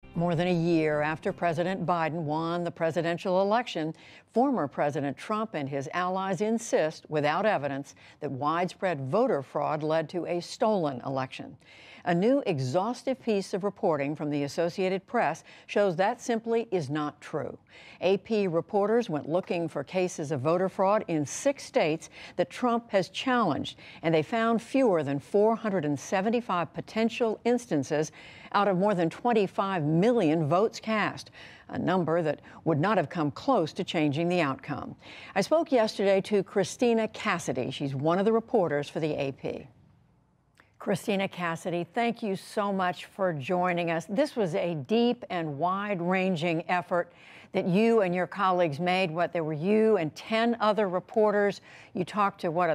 More than a year after President Biden won the presidential election, former President Trump and his allies insist, without evidence, that widespread voter fraud led to a stolen election. A new exhaustive piece of reporting from the Associated Press shows that simply is not true. AP reporters went looking for cases of voter fraud in 6 states that Trump has challenged, and they found fewer than 475 potential instances out of more than 25 million votes cast, a number that would not have come close to changing the outcome. I spoke yesterday to Christina Cassidy. She's one of the reporters for the AP. Christina Cassidy, thank you so much for joining us. This was a deep and wide-ranging effort that you and your colleagues made. There were you and 10 other reporters. You talked to,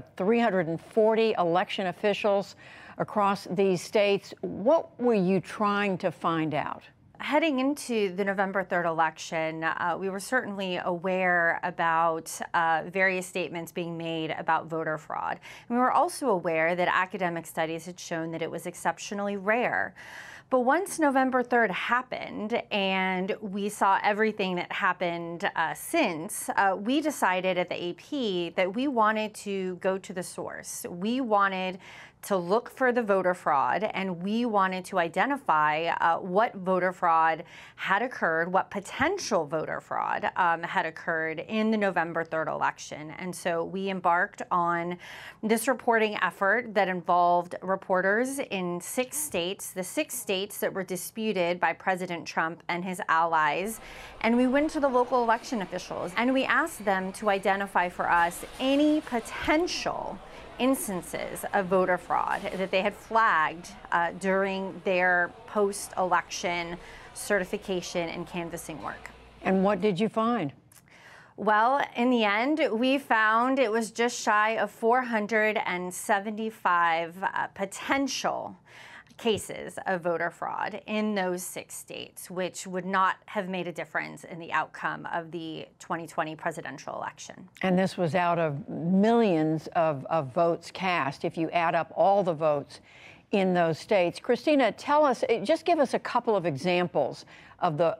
340 election officials across these states. What were you trying to find out? Heading into the November 3rd election, we were certainly aware about various statements being made about voter fraud. And we were also aware that academic studies had shown that it was exceptionally rare. But once November 3rd happened and we saw everything that happened since, we decided at the AP that we wanted to go to the source. We wanted to look for the voter fraud, and we wanted to identify what voter fraud had occurred, what potential voter fraud had occurred in the November 3rd election. And so we embarked on this reporting effort that involved reporters in 6 states, the 6 states that were disputed by President Trump and his allies. And we went to the local election officials and we asked them to identify for us any potential instances of voter fraud that they had flagged during their post-election certification and canvassing work. And what did you find? Well, in the end, we found it was just shy of 475 potential cases of voter fraud in those 6 states, which would not have made a difference in the outcome of the 2020 presidential election. And this was out of millions of votes cast, if you add up all the votes in those states. Christina, tell us, just give us a couple of examples of the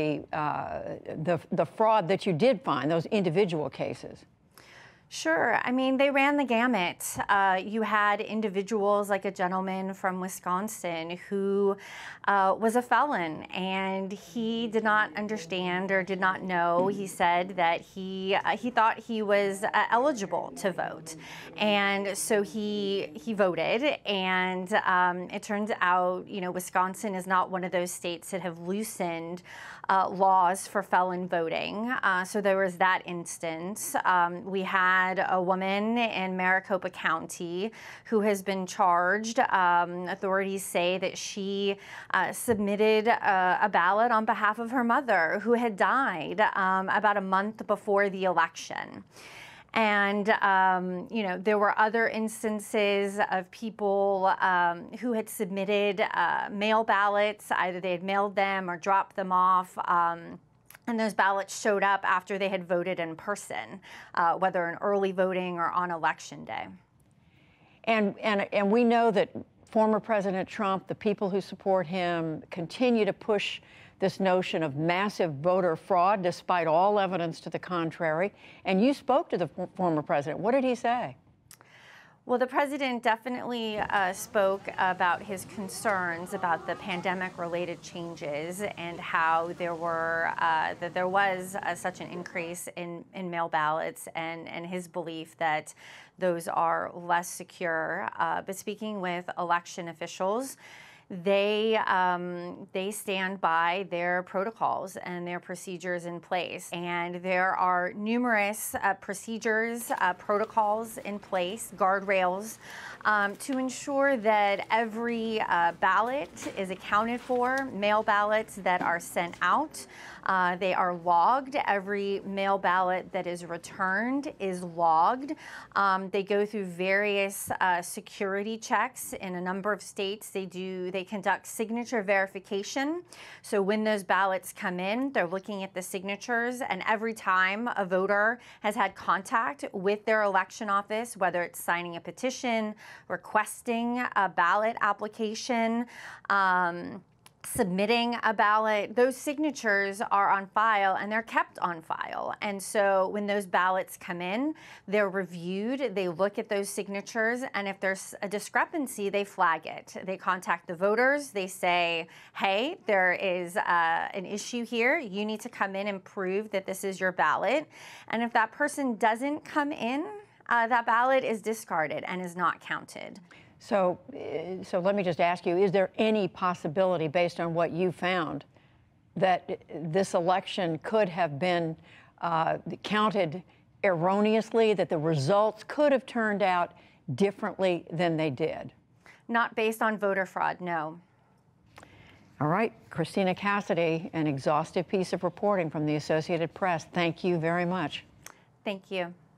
fraud that you did find, those individual cases. Sure. I mean, they ran the gamut. You had individuals like a gentleman from Wisconsin who was a felon, and he did not understand or did not know. He said that he thought he was eligible to vote, and so he voted. And it turns out, Wisconsin is not one of those states that have loosened laws for felon voting. So there was that instance. We had a woman in Maricopa County who has been charged. Authorities say that she submitted a ballot on behalf of her mother, who had died about a month before the election. And, there were other instances of people who had submitted mail ballots. Either they had mailed them or dropped them off. And those ballots showed up after they had voted in person, whether in early voting or on election day. And we know that former President Trump, the people who support him, continue to push this notion of massive voter fraud, despite all evidence to the contrary. And you spoke to the former president. What did he say? Well, the president definitely spoke about his concerns about the pandemic-related changes and how there was such an increase in mail ballots, and his belief that those are less secure. But speaking with election officials, they stand by their protocols and their procedures in place. And there are numerous procedures, protocols in place, guardrails, to ensure that every ballot is accounted for. Mail ballots that are sent out, they are logged. Every mail ballot that is returned is logged. They go through various security checks in a number of states. They conduct signature verification. So when those ballots come in, they're looking at the signatures, and every time a voter has had contact with their election office, whether it's signing a petition, requesting a ballot application, submitting a ballot, those signatures are on file and they're kept on file. And so when those ballots come in, they're reviewed, they look at those signatures, and if there's a discrepancy, they flag it. They contact the voters, they say, hey, there is an issue here. You need to come in and prove that this is your ballot. And if that person doesn't come in, that ballot is discarded and is not counted. So let me just ask you, is there any possibility, based on what you found, that this election could have been counted erroneously, that the results could have turned out differently than they did? Not based on voter fraud, no. All right, Christina Cassidy, an exhaustive piece of reporting from the Associated Press. Thank you very much. Thank you.